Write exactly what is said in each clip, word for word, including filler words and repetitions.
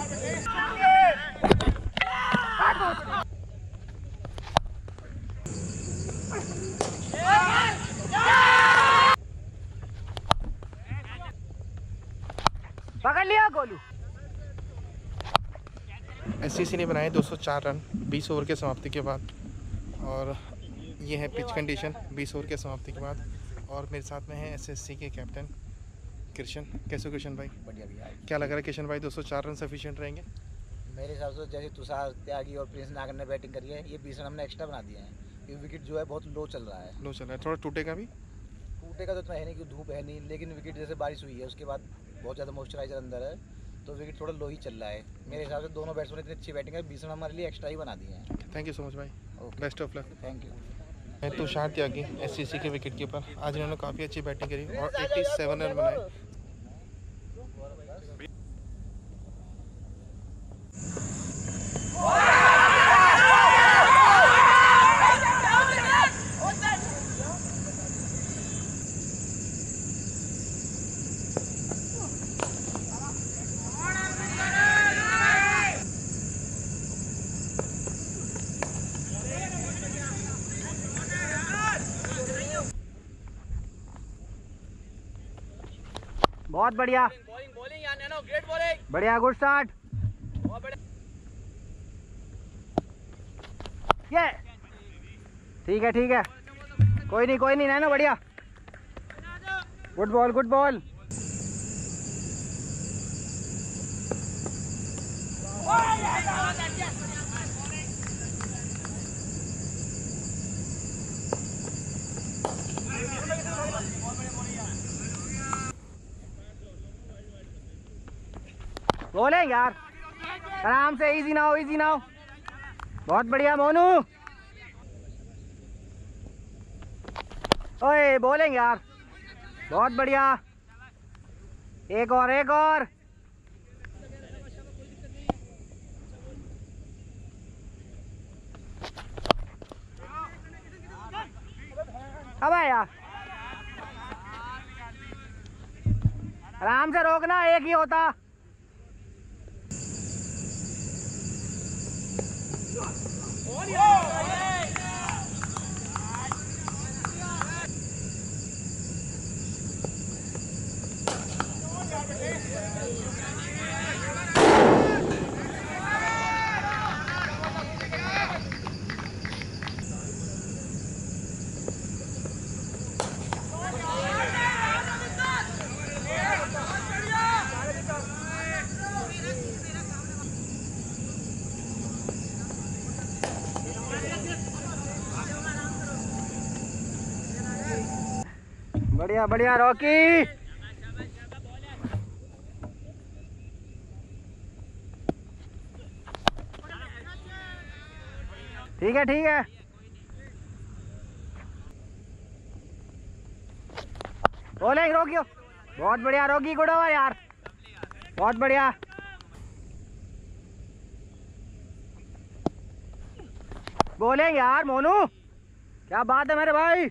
पकड़ लिया गोलू। एससीसी ने बनाए दो सौ चार रन बीस ओवर के समाप्ति के बाद, और ये है पिच कंडीशन बीस ओवर के समाप्ति के बाद। और मेरे साथ में है एसएससी के कैप्टन कृष्ण। कैसे हो कृष्ण भाई? बढ़िया भैया। क्या लग रहा है कृष्ण भाई, दो सौ चार रन सफिशिएंट रहेंगे? मेरे हिसाब से जैसे तुषार त्यागी और प्रिंस नागर ने बैटिंग करी है, ये बीस रन हमने एक्स्ट्रा बना दिए हैं क्योंकि विकेट जो है बहुत लो चल रहा है। लो चल रहा है, थोड़ा टूटेगा भी। टूटेगा तो इतना है नहीं कि धूप है नहीं, लेकिन विकेट जैसे बारिश हुई है उसके बाद बहुत ज़्यादा मॉइस्चराइजर अंदर है, तो विकेट थोड़ा लो ही चल रहा है। मेरे हिसाब से दोनों बैट्समैन इतनी अच्छी बैटिंग है, बीस रन हमारे लिए एक्स्ट्रा ही बना दिए हैं। थैंक यू सो मच भाई, best of luck. Thank you. मैं तुषार त्यागी एससीसी के विकेट कीपर। आज इन्होंने काफ़ी अच्छी बैटिंग करी और सत्तासी रन बनाए। बहुत बढ़िया, बॉलिंग बॉलिंग यार नैनो, ग्रेट बॉलिंग, बढ़िया, गुड स्टार्ट। बहुत बढ़िया। ये ठीक है ठीक है, कोई नहीं कोई नहीं नैनो, बढ़िया, गुड बॉल गुड बॉल। बोले यार, आराम से, इजी ना हो इजी ना हो। बहुत बढ़िया मोनू। ओए बोलेंगे यार, बहुत बढ़िया, एक और एक और। अबे यार, आराम से रोकना, एक ही होता। बढ़िया बढ़िया रॉकी। ठीक है ठीक है, बोलेंगे रोकियो। बहुत बढ़िया रॉकी, गुड ओवर यार, बहुत बढ़िया। बोलेंगे यार मोनू, क्या बात है मेरे भाई।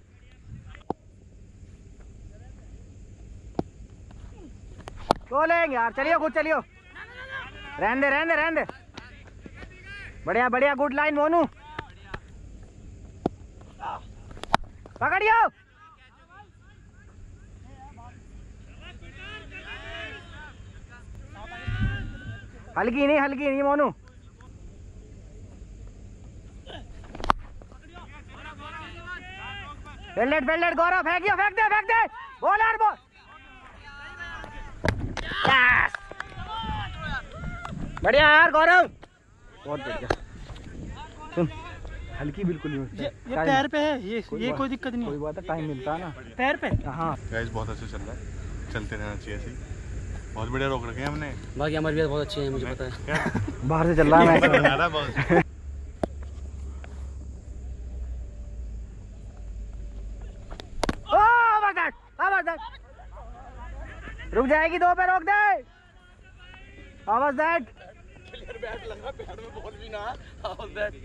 बोलेंगे यार, चलियो खुद चलियो, रहने दे रहने दे रहने दे। बढ़िया बढ़िया, गुड लाइन मोनू, पकड़ियो। हल्की नहीं हल्की नहीं मोनू। फील्डेड फील्डेड गौरव, फेंकियो फेंक दे फेंक दे, बोल यार बोल। बढ़िया यार गौरव, बहुत बढ़िया। सुन, हल्की बिल्कुल ही, ये, ये पैर पे है, ये कोई ये कोई दिक्कत नहीं, कोई बात है, टाइम मिलता है ना पैर पे। हाँ गाइस बहुत अच्छा चल रहा है, चलते रहना चाहिए ऐसे ही। बहुत बढ़िया रोक रखे हैं हमने। बाकी हमारी भी बहुत अच्छी है, मुझे पता है। बाहर से चल रहा है मैच। रुक जाएगी, दो पे रोक दे। How was that? बैट लगा पैर में, बॉल भी ना। How was that?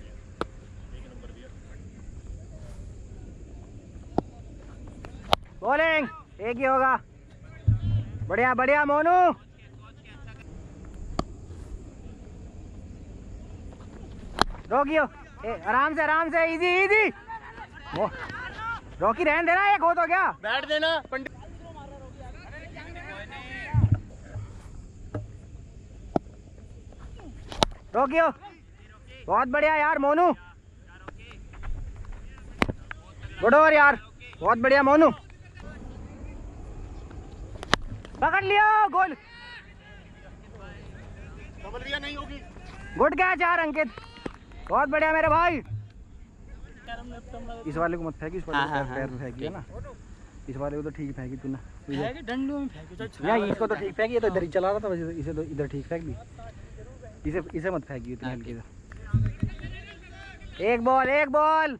बॉलिंग एक ही होगा। बढ़िया बढ़िया मोनू। रोकियो, ए, आराम से आराम से, इजी इजी। वो रॉकी रहने देना, एक हो तो क्या बैठ देना पंडित। रोकियो, बहुत बढ़िया यार मोनू, गुड ओवर यार, बहुत बढ़िया मोनू, पकड़ लियो, गोल, नहीं होगी। गुड कैच यार अंकित, बहुत बढ़िया मेरे भाई। इस वाले को मत फेंकी, इस वाले को पैर पैर में फेंकी है ना, इस वाले को तो ठीक फेंकी तूने, डंडों में फेंको। यार इसको तो ठीक फेंकी, ये तो इधर ही चला रहा था, इसे तो इधर ठीक फेंक दी, इसे इसे मत फेंकी इतनी हल्की से। एक बॉल एक बॉल,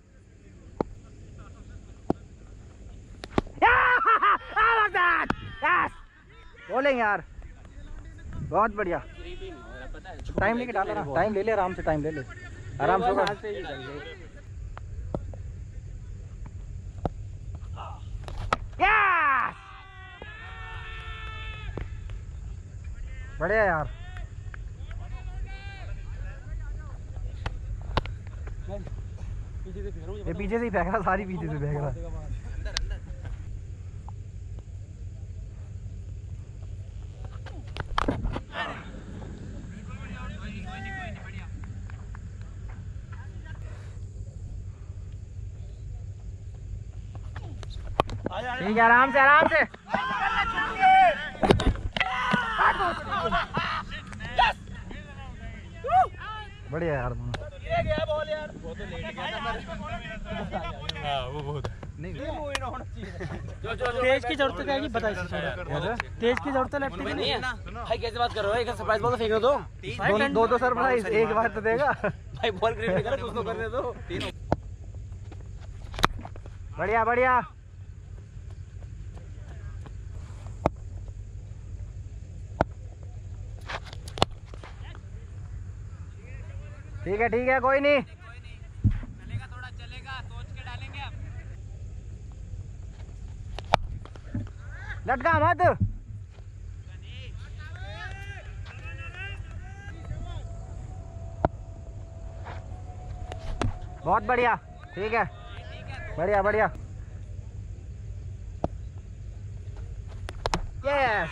बोलेंगे यार, बहुत बढ़िया। टाइम लेके डाला ना, टाइम ले ले, आराम से टाइम ले ले, आराम से होगा। बढ़िया यार, ये पीछे से ही फेंक रहा, सारी पीछे से फेंक रहा। ठीक है, आराम से आराम से। बढ़िया यार, गया बॉल यार, वो तो लेट गया था। हां वो बहुत नहीं वो इन होना चाहिए। जो जो तेज की जरूरत है कि बता इसे थोड़ा, तेज की जरूरत है लेफ्ट की नहीं है ना भाई। कैसे बात कर रहे हो, एक सरप्राइज बॉल तो फेंक दो, दो दो दो सरप्राइज एक बार तो देगा भाई। बॉल ग्रिप नहीं कर, कुछ तो करने दो। तीनों बढ़िया बढ़िया, ठीक है ठीक है, कोई नहीं, चलेगा थोड़ा चलेगा, सोच के डालेंगे अब। लटका मत, बहुत बढ़िया, ठीक है, बढ़िया बढ़िया, यस,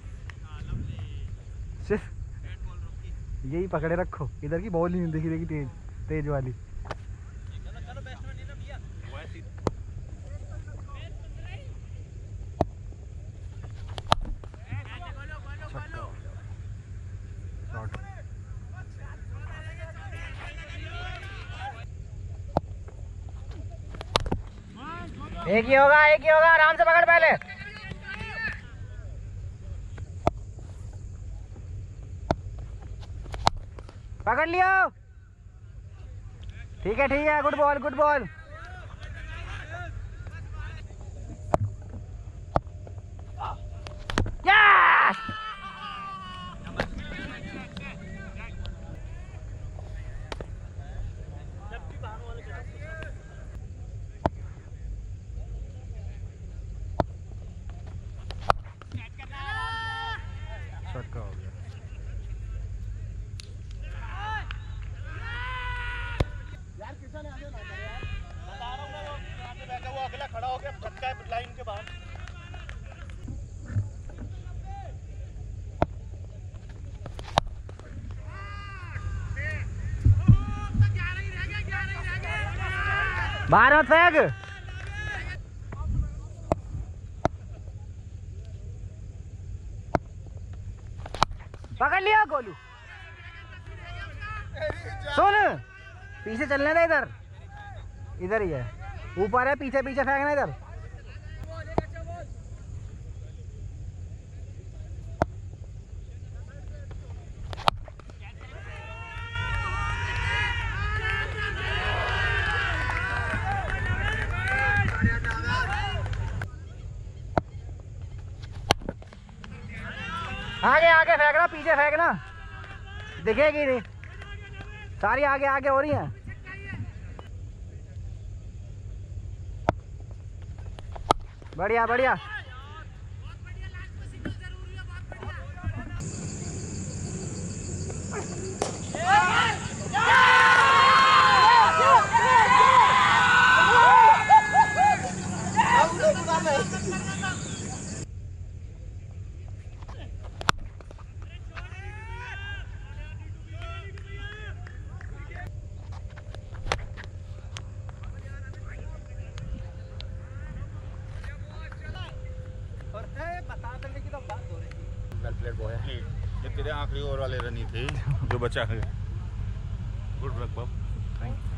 सिर्फ यही पकड़े रखो, इधर की बॉल ही नहीं दिखी देखी, तेज तेज वाली। एक ही होगा एक ही होगा, आराम से पकड़ पहले। पकड़ लियो, ठीक है ठीक है, good ball good ball. Yes, छक्का हो गया। यार किसान आगे ना करे यार, बता रहा हूं मैं, वो आगे बैठा वो अगला खड़ा हो गया, छक्का है लाइन के बाहर। बाहर मत फेंक, पकड़ लिया गोलू। सुन, पीछे चलने दे, इधर इधर ही है, ऊपर है, पीछे पीछे फेंकना इधर। आगे आगे फेंकना, पीछे फेंकना, दिखेगी नहीं, सारी आगे आगे हो रही हैं। बढ़िया बढ़िया, वेल प्लेड बॉय है। ये तेरे आखिरी ओवर वाले रन ही थे जो बचा है। Good work Bob. थैंक